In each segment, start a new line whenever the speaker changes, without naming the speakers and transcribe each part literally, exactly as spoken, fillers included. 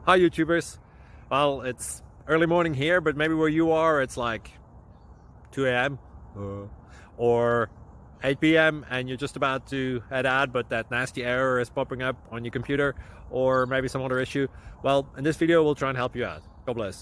Hi YouTubers. Well, it's early morning here, but maybe where you are it's like two A M uh, or eight P M and you're just about to head out, but that nasty error is popping up on your computer, or maybe some other issue. Well, in this video we'll try and help you out. God bless.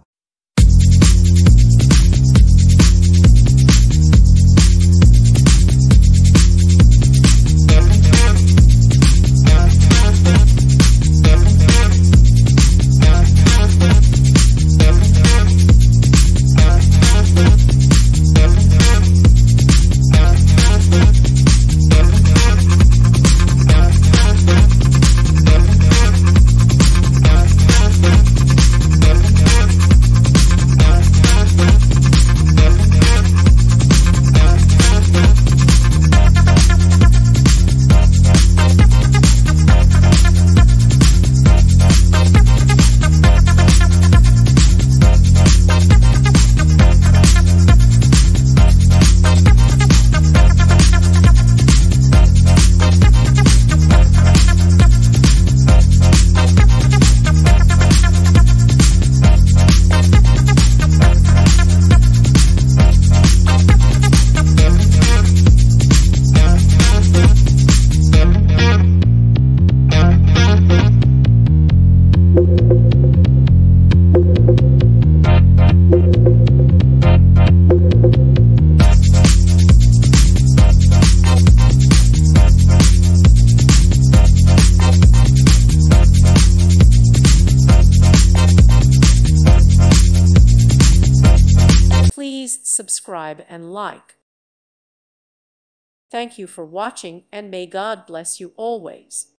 Please subscribe and like. Thank you for watching, and may God bless you always.